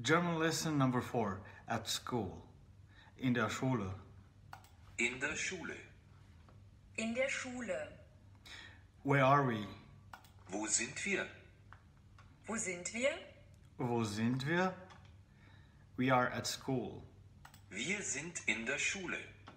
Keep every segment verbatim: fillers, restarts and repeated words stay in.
German lesson number four at school. In der Schule. In der Schule. In der Schule. Where are we? Wo sind wir? Wo sind wir? Wo sind wir? We are at school. Wir sind in der Schule.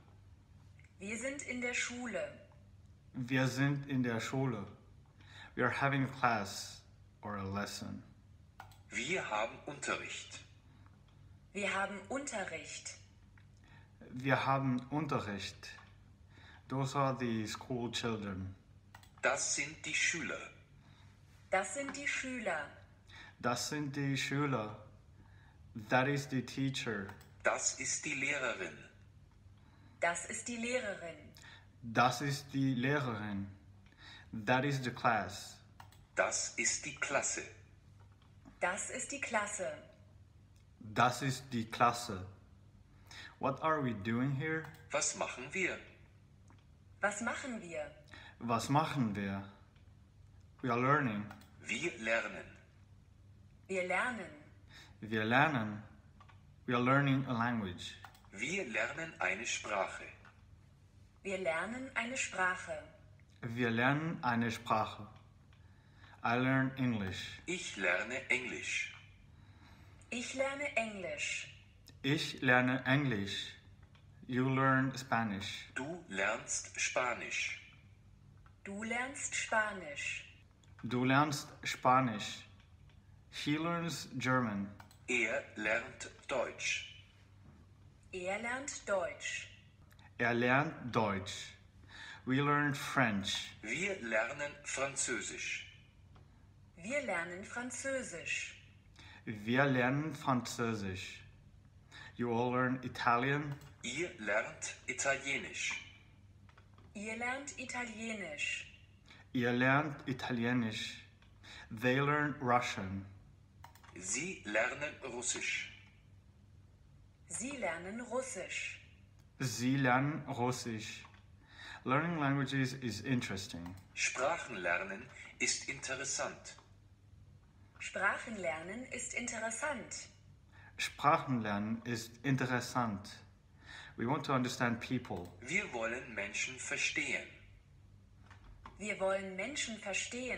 Wir sind in der Schule. Wir sind in der Schule. We are having a class or a lesson. Wir haben Unterricht. Wir haben Unterricht. Wir haben Unterricht. Those are the school children. Das sind die Schüler. Das sind die Schüler. Das sind die Schüler. That is the teacher. Das ist die Lehrerin. Das ist die Lehrerin. Das ist die Lehrerin. That is the class. Das ist die Klasse. Das ist die Klasse. Das ist die Klasse. What are we doing here? Was machen wir? Was machen wir? Was machen wir? We are learning. Wir lernen. Wir lernen. Wir lernen. We are learning a language. Wir lernen eine Sprache. Wir lernen eine Sprache. Wir lernen eine Sprache. I learn English. Ich lerne Englisch. Ich lerne Englisch. Ich lerne Englisch. You learn Spanish. Du lernst Spanisch. Du lernst Spanisch. Du lernst Spanisch. He learns German. Er lernt Deutsch. Er lernt Deutsch. Er lernt Deutsch. We learn French. Wir lernen Französisch. Wir lernen Französisch. Wir lernen Französisch. You all learn Italian. Ihr lernt Italienisch. Ihr lernt Italienisch. Ihr lernt Italienisch. They learn Russian. Sie lernen Russisch. Sie lernen Russisch. Sie lernen Russisch. Learning languages is interesting. Sprachenlernen ist interessant. Sprachenlernen ist interessant. Sprachenlernen ist interessant. We want to understand people. Wir wollen Menschen verstehen. Wir wollen Menschen verstehen.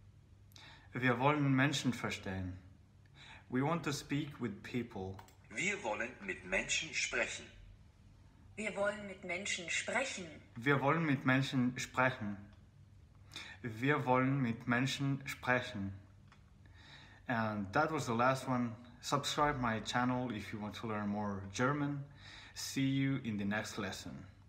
Wir wollen Menschen verstehen. We want to speak with people. Wir wollen mit Menschen sprechen. Wir wollen mit Menschen sprechen. Wir wollen mit Menschen sprechen. Wir wollen mit Menschen sprechen. And that was the last one. Subscribe my channel if you want to learn more German. See you in the next lesson.